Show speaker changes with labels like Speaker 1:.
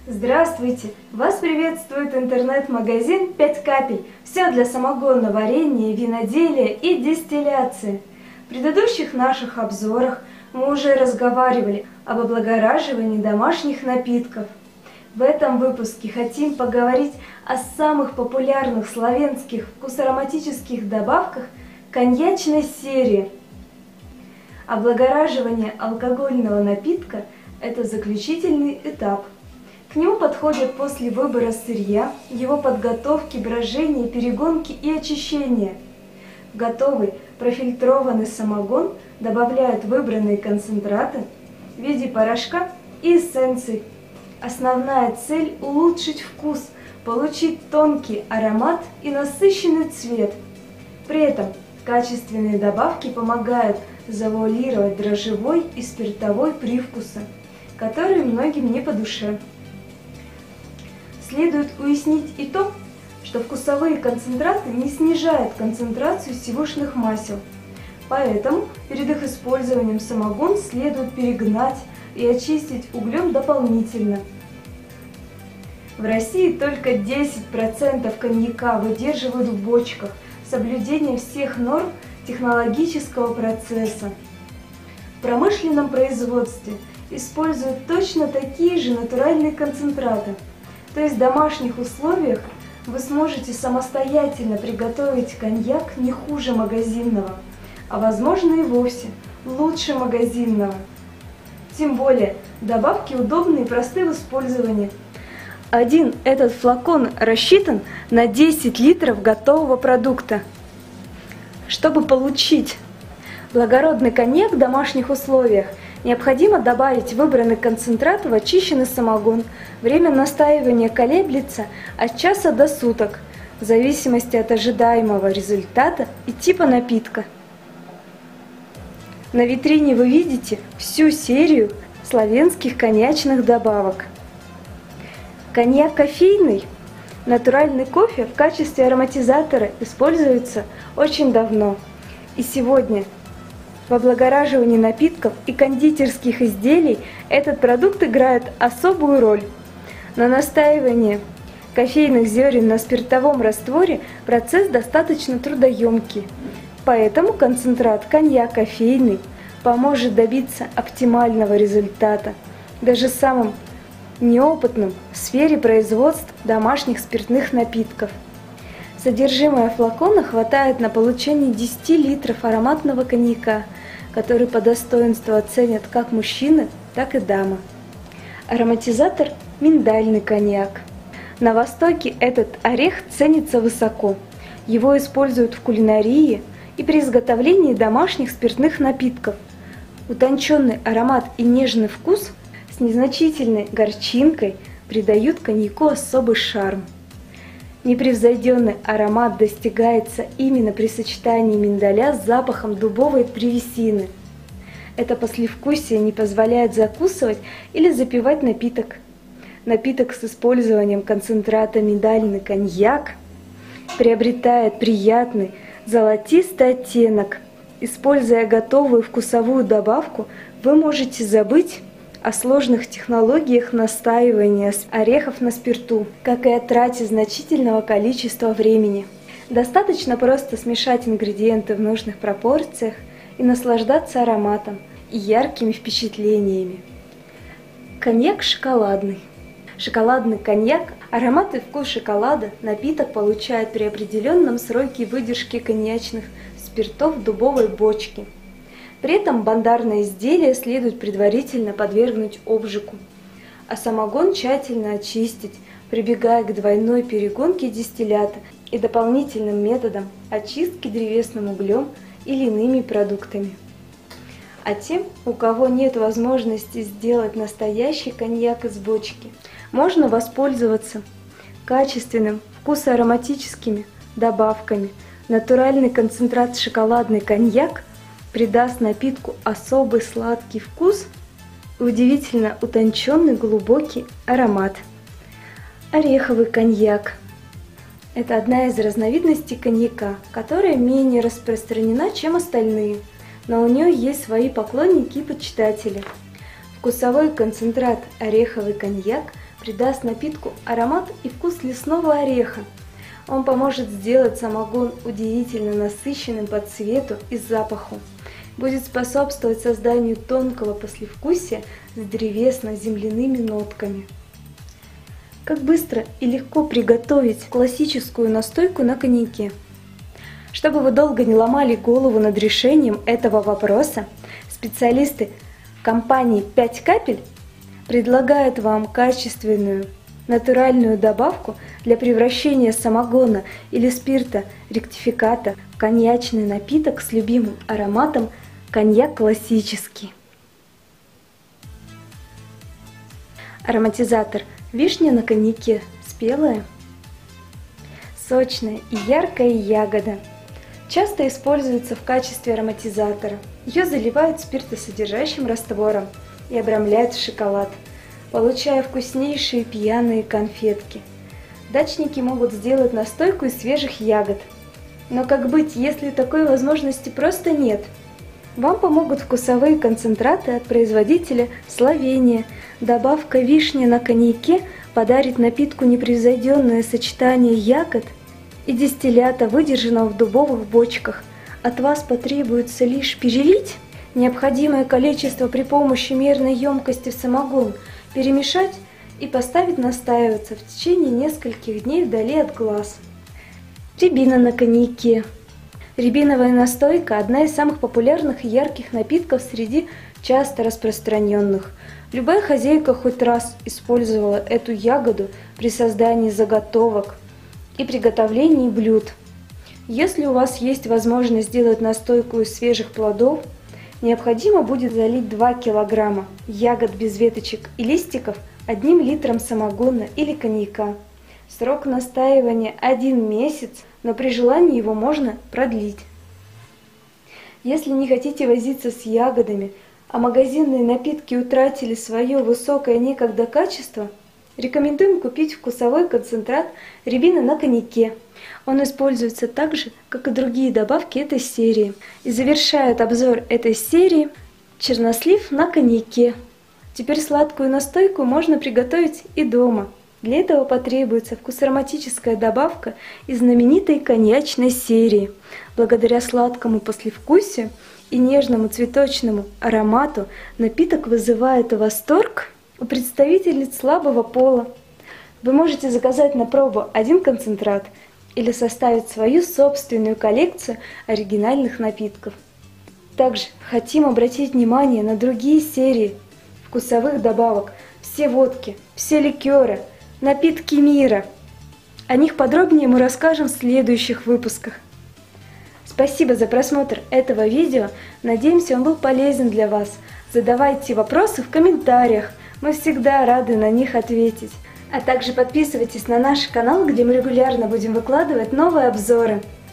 Speaker 1: Здравствуйте! Вас приветствует интернет-магазин «5 капель». Все для самогонного варенья, виноделия и дистилляции. В предыдущих наших обзорах мы уже разговаривали об облагораживании домашних напитков. В этом выпуске хотим поговорить о самых популярных славянских вкусоароматических добавках коньячной серии. Облагораживание алкогольного напитка – это заключительный этап. К нему подходят после выбора сырья, его подготовки, брожения, перегонки и очищения. В готовый профильтрованный самогон добавляют выбранные концентраты в виде порошка и эссенций. Основная цель – улучшить вкус, получить тонкий аромат и насыщенный цвет. При этом качественные добавки помогают завуалировать дрожжевой и спиртовой привкусы, которые многим не по душе. Следует уяснить и то, что вкусовые концентраты не снижают концентрацию сивушных масел, поэтому перед их использованием самогон следует перегнать и очистить углем дополнительно. В России только 10% коньяка выдерживают в бочках с соблюдением всех норм технологического процесса. В промышленном производстве используют точно такие же натуральные концентраты. То есть в домашних условиях вы сможете самостоятельно приготовить коньяк не хуже магазинного, а возможно и вовсе лучше магазинного. Тем более добавки удобны и просты в использовании. Один этот флакон рассчитан на 10 литров готового продукта. Чтобы получить благородный коньяк в домашних условиях, необходимо добавить выбранный концентрат в очищенный самогон. Время настаивания колеблется от часа до суток, в зависимости от ожидаемого результата и типа напитка. На витрине вы видите всю серию славянских коньячных добавок. Коньяк кофейный, натуральный кофе в качестве ароматизатора используется очень давно. И сегодня в облагораживании напитков и кондитерских изделий этот продукт играет особую роль. На настаивание кофейных зерен на спиртовом растворе процесс достаточно трудоемкий, поэтому концентрат коньяк кофейный поможет добиться оптимального результата даже самым неопытным в сфере производства домашних спиртных напитков. Содержимое флакона хватает на получение 10 литров ароматного коньяка, который по достоинству оценят как мужчины, так и дамы. Ароматизатор – миндальный коньяк. На Востоке этот орех ценится высоко. Его используют в кулинарии и при изготовлении домашних спиртных напитков. Утонченный аромат и нежный вкус с незначительной горчинкой придают коньяку особый шарм. Непревзойденный аромат достигается именно при сочетании миндаля с запахом дубовой древесины. Это послевкусие не позволяет закусывать или запивать напиток. Напиток с использованием концентрата миндальный коньяк приобретает приятный золотистый оттенок. Используя готовую вкусовую добавку, вы можете забыть о сложных технологиях настаивания орехов на спирту, как и о трате значительного количества времени. Достаточно просто смешать ингредиенты в нужных пропорциях и наслаждаться ароматом и яркими впечатлениями. Коньяк шоколадный. Шоколадный коньяк, аромат и вкус шоколада напиток получает при определенном сроке выдержки коньячных спиртов в дубовой бочке. При этом бандарное изделие следует предварительно подвергнуть обжигу, а самогон тщательно очистить, прибегая к двойной перегонке дистиллята и дополнительным методам очистки древесным углем или иными продуктами. А тем, у кого нет возможности сделать настоящий коньяк из бочки, можно воспользоваться качественным вкусоароматическими добавками. Натуральный концентрат шоколадный коньяк придаст напитку особый сладкий вкус и удивительно утонченный глубокий аромат. Ореховый коньяк – это одна из разновидностей коньяка, которая менее распространена, чем остальные, но у нее есть свои поклонники и почитатели. Вкусовой концентрат ореховый коньяк придаст напитку аромат и вкус лесного ореха. Он поможет сделать самогон удивительно насыщенным по цвету и запаху. Будет способствовать созданию тонкого послевкусия с древесно-земляными нотками. Как быстро и легко приготовить классическую настойку на коньяке? Чтобы вы долго не ломали голову над решением этого вопроса, специалисты компании 5 капель предлагают вам качественную натуральную добавку для превращения самогона или спирта-ректификата в коньячный напиток с любимым ароматом коньяк классический. Ароматизатор вишня на коньяке спелая, сочная и яркая ягода. Часто используется в качестве ароматизатора. Ее заливают спиртосодержащим раствором и обрамляют в шоколад, получая вкуснейшие пьяные конфетки. Дачники могут сделать настойку из свежих ягод. Но как быть, если такой возможности просто нет? Вам помогут вкусовые концентраты от производителя Словения. Добавка вишни на коньяке подарит напитку непревзойденное сочетание ягод и дистиллята, выдержанного в дубовых бочках. От вас потребуется лишь перелить необходимое количество при помощи мерной емкости в самогон, перемешать и поставить настаиваться в течение нескольких дней вдали от глаз. Рябина на коньяке. Рябиновая настойка – одна из самых популярных и ярких напитков среди часто распространенных. Любая хозяйка хоть раз использовала эту ягоду при создании заготовок и приготовлении блюд. Если у вас есть возможность сделать настойку из свежих плодов, необходимо будет залить 2 кг ягод без веточек и листиков 1 литром самогона или коньяка. Срок настаивания 1 месяц, но при желании его можно продлить. Если не хотите возиться с ягодами, а магазинные напитки утратили свое высокое некогда качество, рекомендуем купить вкусовой концентрат рябины на коньяке. Он используется так же, как и другие добавки этой серии. И завершает обзор этой серии чернослив на коньяке. Теперь сладкую настойку можно приготовить и дома. Для этого потребуется вкусоароматическая добавка из знаменитой коньячной серии. Благодаря сладкому послевкусию и нежному цветочному аромату напиток вызывает восторг у представительниц слабого пола. Вы можете заказать на пробу 1 концентрат или составить свою собственную коллекцию оригинальных напитков. Также хотим обратить внимание на другие серии вкусовых добавок, все водки, все ликеры, напитки мира. О них подробнее мы расскажем в следующих выпусках. Спасибо за просмотр этого видео, надеемся, он был полезен для вас. Задавайте вопросы в комментариях, мы всегда рады на них ответить. А также подписывайтесь на наш канал, где мы регулярно будем выкладывать новые обзоры.